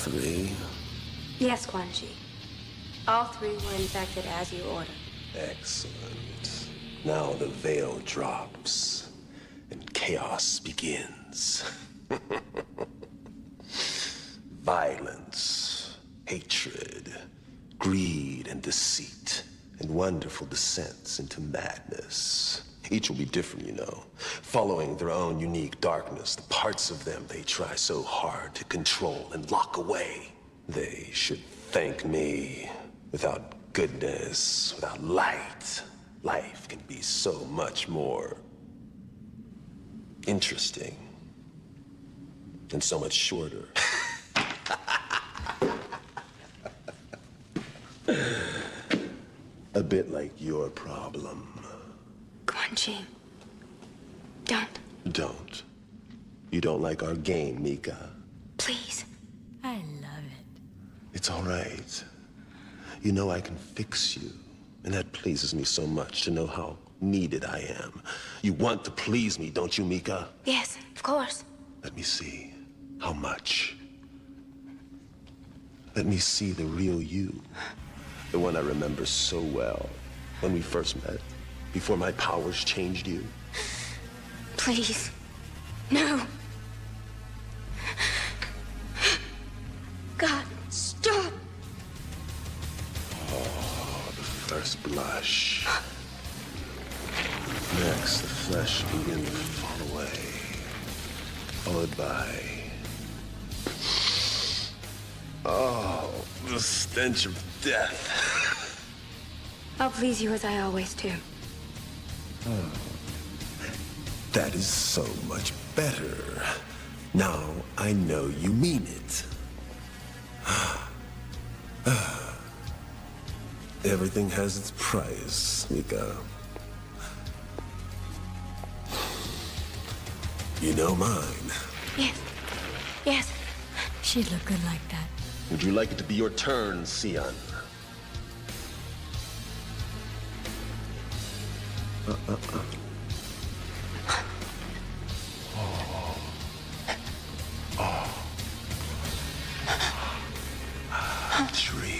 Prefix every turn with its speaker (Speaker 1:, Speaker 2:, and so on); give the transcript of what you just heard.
Speaker 1: three?
Speaker 2: Yes, Quan Chi. All three were infected as you ordered.
Speaker 1: Excellent. Now the veil drops, and chaos begins. Violence, hatred, greed, and deceit, and wonderful descents into madness. Each will be different, you know, following their own unique darkness, the parts of them they try so hard to control and lock away. They should thank me. Without goodness, without light, life can be so much more interesting and so much shorter. A bit like your problem.
Speaker 2: Quan Chi, don't.
Speaker 1: Don't. You don't like our game, Mika.
Speaker 2: Please.
Speaker 3: I love it.
Speaker 1: It's all right. You know I can fix you, and that pleases me so much to know how needed I am. You want to please me, don't you, Mika?
Speaker 2: Yes, of course.
Speaker 1: Let me see. How much? Let me see the real you. The one I remember so well when we first met, before my powers changed you.
Speaker 2: Please. No. God, stop.
Speaker 1: Oh, the first blush. Next, the flesh begins to fall away, followed by... oh, the stench of death.
Speaker 2: I'll please you as I always do.
Speaker 1: Oh, that is so much better. Now I know you mean it. Everything has its price, Mika. You know mine.
Speaker 2: Yes. Yes.
Speaker 3: She'd look good like that.
Speaker 1: Would you like it to be your turn, Xian? Dream.